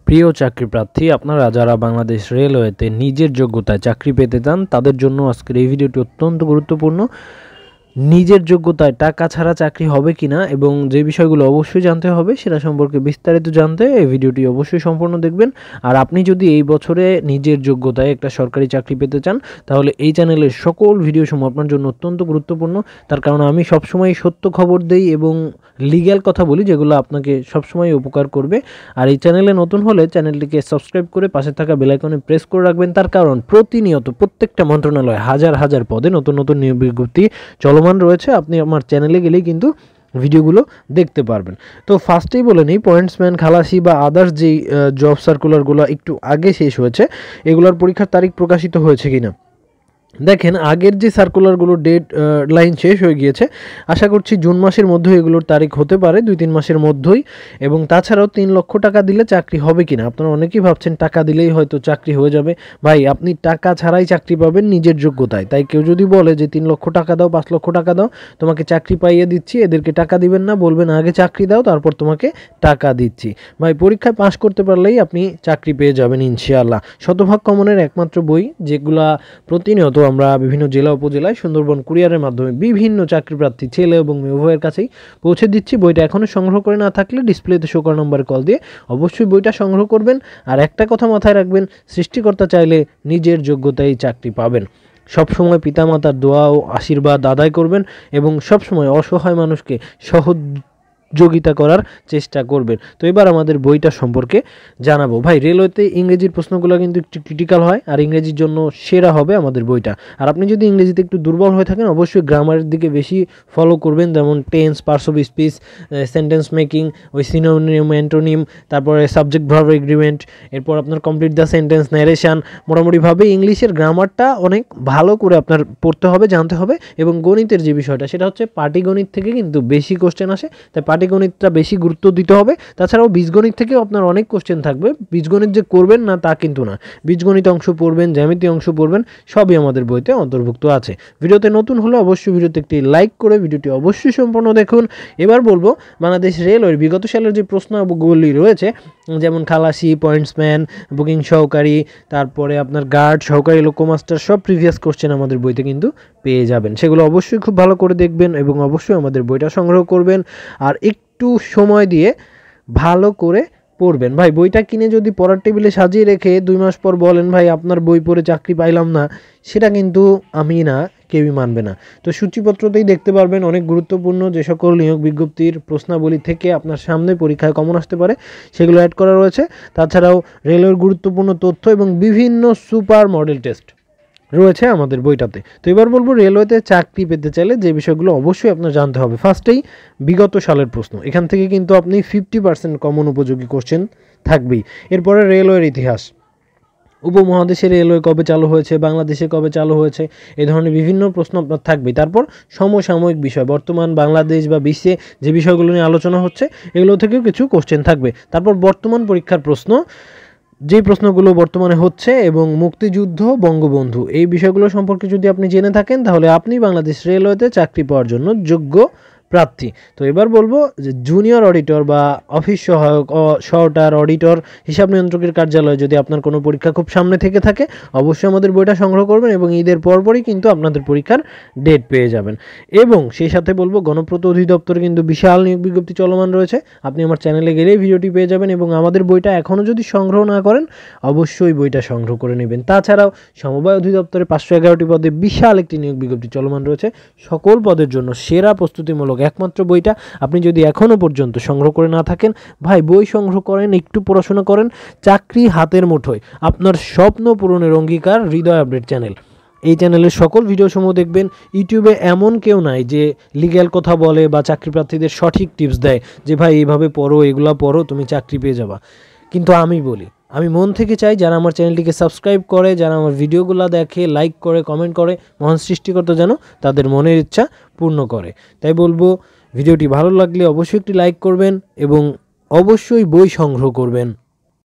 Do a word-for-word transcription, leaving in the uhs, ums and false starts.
প্রিয় চাকরি প্রার্থী, আপনারা যারা বাংলাদেশ রেলওয়েতে নিজের যোগ্যতায় চাকরি পেতে চান তাদের জন্য আজকের এই ভিডিওটি অত্যন্ত গুরুত্বপূর্ণ। নিজের যোগ্যতায় টাকা ছাড়া চাকরি হবে কিনা এবং যে বিষয়গুলো অবশ্যই জানতে হবে সেটা সম্পর্কে বিস্তারিত জানতে এই ভিডিওটি অবশ্যই সম্পূর্ণ দেখবেন। আর আপনি যদি এই বছরে নিজের যোগ্যতায় একটা সরকারি চাকরি পেতে চান তাহলে এই চ্যানেলের সকল ভিডিও সমূহ আপনার জন্য অত্যন্ত গুরুত্বপূর্ণ। তার কারণ আমি সবসময় সত্য খবর দেই এবং লিগ্যাল কথা বলি যেগুলো আপনাকে সবসময় উপকার করবে। আর এই চ্যানেলে নতুন হলে চ্যানেলটিকে সাবস্ক্রাইব করে পাশে থাকা বেল আইকনে প্রেস করে রাখবেন। তার কারণ প্রতিনিয়ত প্রত্যেকটা মন্ত্রণালয়ে হাজার হাজার পদে নতুন নতুন নিয়োগ বিজ্ঞপ্তি চলমান রয়েছে। আপনি আমার চ্যানেলে গেলেই কিন্তু ভিডিওগুলো দেখতে পারবেন। তো ফার্স্টেই বলে নিই, পয়েন্টসম্যান, খালাসি বা আদার্স যেই জব সার্কুলারগুলো একটু আগে শেষ হয়েছে এগুলোর পরীক্ষার তারিখ প্রকাশিত হয়েছে কিনা দেখেন। আগের যে সার্কুলারগুলো ডেট লাইন শেষ হয়ে গিয়েছে, আশা করছি জুন মাসের মধ্যে এগুলোর তারিখ হতে পারে, দুই তিন মাসের মধ্যেই। এবং তাছাড়াও তিন লক্ষ টাকা দিলে চাকরি হবে কিনা, আপনারা অনেকেই ভাবছেন টাকা দিলেই হয়তো চাকরি হয়ে যাবে। ভাই, আপনি টাকা ছাড়াই চাকরি পাবেন নিজের যোগ্যতায়। তাই কেউ যদি বলে যে তিন লক্ষ টাকা দাও, পাঁচ লক্ষ টাকা দাও, তোমাকে চাকরি পাইয়ে দিচ্ছি, এদেরকে টাকা দিবেন না, বলবেন আগে চাকরি দাও তারপর তোমাকে টাকা দিচ্ছি। ভাই, পরীক্ষায় পাশ করতে পারলেই আপনি চাকরি পেয়ে যাবেন ইনশাআল্লাহ। শতভাগ কমনের একমাত্র বই যেগুলা প্রতিনিয়ত আমরা বিভিন্ন জেলা উপজেলায় সুন্দরবন কুরিয়ারের মাধ্যমে বিভিন্ন চাকরি প্রার্থী ছেলে এবং মেয়ে উভয়ের কাছেই পৌঁছে দিচ্ছি। বইটা এখনও সংগ্রহ করে না থাকলে ডিসপ্লেতে শো করা নম্বরে কল দিয়ে অবশ্যই বইটা সংগ্রহ করবেন। আর একটা কথা মাথায় রাখবেন, সৃষ্টিকর্তা চাইলে নিজের যোগ্যতায় চাকরি পাবেন। সবসময় পিতামাতার দোয়া ও আশীর্বাদ আদায় করবেন এবং সবসময় অসহায় মানুষকে সহযোগিতা করার চেষ্টা করবেন। তো এবার আমাদের বইটা সম্পর্কে জানাবো। ভাই, রেলওয়েতে ইংরেজির প্রশ্নগুলো কিন্তু একটু ক্রিটিক্যাল হয় আর ইংরেজির জন্য সেরা হবে আমাদের বইটা। আর আপনি যদি ইংরেজিতে একটু দুর্বল হয়ে থাকেন অবশ্যই গ্রামারের দিকে বেশি ফলো করবেন, যেমন tense, parts of speech, sentence making, ওই সিনোনিম, অ্যান্টোনিম, তারপরে সাবজেক্ট ভার্ব এগ্রিমেন্ট, এরপর আপনার কমপ্লিট দ্য সেন্টেন্স, ন্যারেশন। মোটামুটিভাবে ইংলিশের গ্রামারটা অনেক ভালো করে আপনার পড়তে হবে, জানতে হবে। এবং গণিতের যে বিষয়টা সেটা হচ্ছে পাটিগণিত থেকে কিন্তু বেশি কোশ্চেন আসে, তাই পাটিগণিতটা বেশি গুরুত্ব দিতে হবে। তাছাড়াও বীজগণিত থেকেও আপনার অনেক কোশ্চেন থাকবে। বীজগণিত যে করবেন না তা কিন্তু না, বীজগণিত অংশ পড়বেন, জ্যামিতি অংশ পড়বেন, সবই আমাদের বইতে অন্তর্ভুক্ত আছে। ভিডিওতে নতুন হলে অবশ্যই ভিডিওতে একটি লাইক করে ভিডিওটি অবশ্যই সম্পূর্ণ দেখুন। এবার বলবো বাংলাদেশ রেলওয়ের বিগত সালের যে প্রশ্নাবলী রয়েছে, যেমন খালাসি, পয়েন্টসম্যান, বুকিং সহকারী, তারপরে আপনার গার্ড, সহকারী লোকোমাস্টার, সব প্রিভিয়াস কোশ্চেন আমাদের বইতে কিন্তু পেয়ে যাবেন। সেগুলো অবশ্যই খুব ভালো করে দেখবেন এবং অবশ্যই আমাদের বইটা সংগ্রহ করবেন। আর একটু সময় দিয়ে ভালো করে পড়বেন। ভাই, বইটা কিনে যদি পড়ার টেবিলে সাজিয়ে রেখে দুই মাস পর বলেন ভাই আপনার বই পড়ে চাকরি পাইলাম না, সেটা কিন্তু আমি না, কেউই মানবে না। তো সূচিপত্রতেই দেখতে পারবেন অনেক গুরুত্বপূর্ণ যে সকল নিয়োগ বিজ্ঞপ্তির প্রশ্নাবলী থেকে আপনার সামনে পরীক্ষায় কমন আসতে পারে সেগুলো অ্যাড করা রয়েছে। তাছাড়াও রেলওয়ের গুরুত্বপূর্ণ তথ্য এবং বিভিন্ন সুপার মডেল টেস্ট রয়েছে আমাদের বইটাতে। তো এবার বলবো রেলওয়েতে চাকরি পেতে চাইলে যে বিষয়গুলো অবশ্যই আপনার জানতে হবে। ফার্স্টেই বিগত সালের প্রশ্ন, এখান থেকে কিন্তু আপনি ফিফটি পার্সেন্ট কমন উপযোগী কোশ্চেন থাকবেই। এরপরে রেলওয়ের ইতিহাস, উপমহাদেশে রেলওয়ে কবে চালু হয়েছে, বাংলাদেশে কবে চালু হয়েছে, এই ধরনের বিভিন্ন প্রশ্ন আপনার থাকবেই। তারপর সমসাময়িক বিষয়, বর্তমান বাংলাদেশ বা বিশ্বে যে বিষয়গুলো নিয়ে আলোচনা হচ্ছে এগুলো থেকেও কিছু কোশ্চেন থাকবে। তারপর বর্তমান পরীক্ষার প্রশ্ন, যে প্রশ্নগুলো বর্তমানে হচ্ছে, এবং মুক্তিযুদ্ধ, বঙ্গবন্ধু, এই বিষয়গুলো সম্পর্কে যদি আপনি জেনে থাকেন তাহলে আপনি বাংলাদেশ রেলওয়েতে চাকরি পাওয়ার জন্য যোগ্য প্রার্থী। তো এবার বলবো যে জুনিয়র অডিটর বা অফিস সহায়ক, সহটার অডিটর, হিসাব নিয়ন্ত্রকের কার্যালয়ে যদি আপনার কোনো পরীক্ষা খুব সামনে থেকে থাকে অবশ্যই আমাদের বইটা সংগ্রহ করবেন এবং ঈদের পরপরই কিন্তু আপনাদের পরীক্ষার ডেট পেয়ে যাবেন। এবং সেই সাথে বলবো গণপ্রত অধিদপ্তরে কিন্তু বিশাল নিয়োগ বিজ্ঞপ্তি চলমান রয়েছে, আপনি আমার চ্যানেলে গেলেই ভিডিওটি পেয়ে যাবেন। এবং আমাদের বইটা এখনও যদি সংগ্রহ না করেন অবশ্যই বইটা সংগ্রহ করে নেবেন। তাছাড়াও সমবায় অধিদপ্তরে পাঁচশো এগারোটি পদে বিশাল একটি নিয়োগ বিজ্ঞপ্তি চলমান রয়েছে, সকল পদের জন্য সেরা প্রস্তুতিমূলক একমাত্র বইটা। আপনি যদি এখনও পর্যন্ত সংগ্রহ করে না থাকেন, ভাই বই সংগ্রহ করেন, একটু পড়াশোনা করেন, চাকরি হাতের মুঠোয়, আপনার স্বপ্ন পূরণের অঙ্গীকার হৃদয় আপডেট চ্যানেল। এই চ্যানেলের সকল ভিডিওসমূহ দেখবেন। ইউটিউবে এমন কেউ নাই যে লিগ্যাল কথা বলে বা চাকরি প্রার্থীদের সঠিক টিপস দেয় যে ভাই এইভাবে পড়ো, এগুলা পড়ো, তুমি চাকরি পেয়ে যাবা। কিন্তু আমি বলি, আমি মন থেকে চাই যারা আমার চ্যানেলটিকে সাবস্ক্রাইব করে, যারা আমার ভিডিওগুলো দেখে, লাইক করে, কমেন্ট করে, মহান সৃষ্টিকর্তা যেন তাদের মনের ইচ্ছা পূর্ণ করে। তাই বলবো ভিডিওটি ভালো লাগলে অবশ্যই একটি লাইক করবেন এবং অবশ্যই বই সংগ্রহ করবেন।